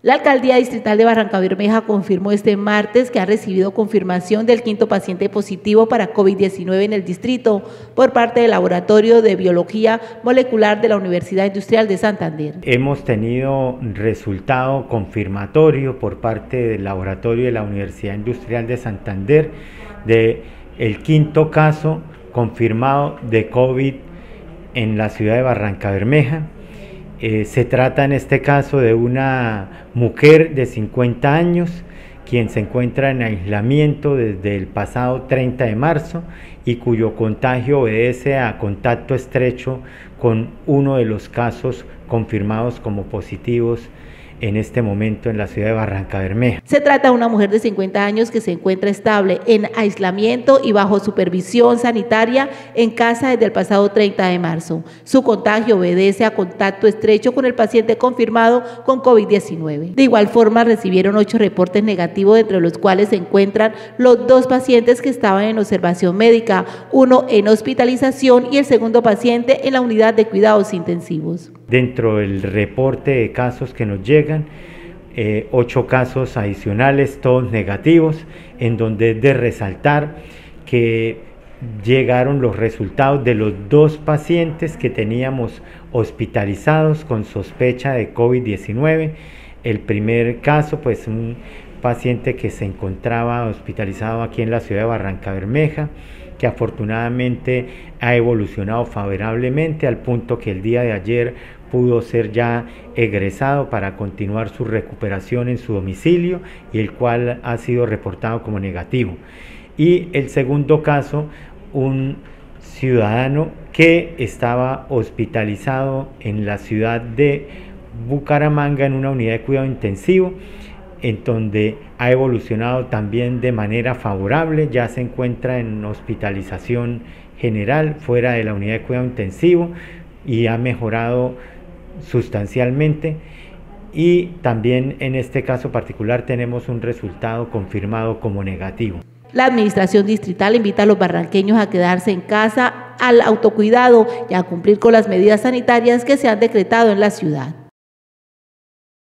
La Alcaldía Distrital de Barrancabermeja confirmó este martes que ha recibido confirmación del quinto paciente positivo para COVID-19 en el distrito por parte del Laboratorio de Biología Molecular de la Universidad Industrial de Santander. Hemos tenido resultado confirmatorio por parte del Laboratorio de la Universidad Industrial de Santander de el quinto caso confirmado de COVID en la ciudad de Barrancabermeja. Se trata en este caso de una mujer de 50 años, quien se encuentra en aislamiento desde el pasado 30 de marzo y cuyo contagio obedece a contacto estrecho con uno de los casos confirmados como positivos en este momento en la ciudad de Barrancabermeja. Se trata de una mujer de 50 años que se encuentra estable en aislamiento y bajo supervisión sanitaria en casa desde el pasado 30 de marzo. Su contagio obedece a contacto estrecho con el paciente confirmado con COVID-19. De igual forma, recibieron 8 reportes negativos, entre los cuales se encuentran los 2 pacientes que estaban en observación médica, uno en hospitalización y el segundo paciente en la unidad de cuidados intensivos. Dentro del reporte de casos que nos llegan, 8 casos adicionales, todos negativos, en donde es de resaltar que llegaron los resultados de los 2 pacientes que teníamos hospitalizados con sospecha de COVID-19. El primer caso, pues un paciente que se encontraba hospitalizado aquí en la ciudad de Barrancabermeja, que afortunadamente ha evolucionado favorablemente al punto que el día de ayer pudo ser ya egresado para continuar su recuperación en su domicilio y el cual ha sido reportado como negativo. Y el segundo caso, un ciudadano que estaba hospitalizado en la ciudad de Bucaramanga en una unidad de cuidado intensivo, en donde ha evolucionado también de manera favorable, ya se encuentra en hospitalización general fuera de la unidad de cuidado intensivo y ha mejorado sustancialmente. Y también en este caso particular tenemos un resultado confirmado como negativo. La administración distrital invita a los barranqueños a quedarse en casa, al autocuidado y a cumplir con las medidas sanitarias que se han decretado en la ciudad.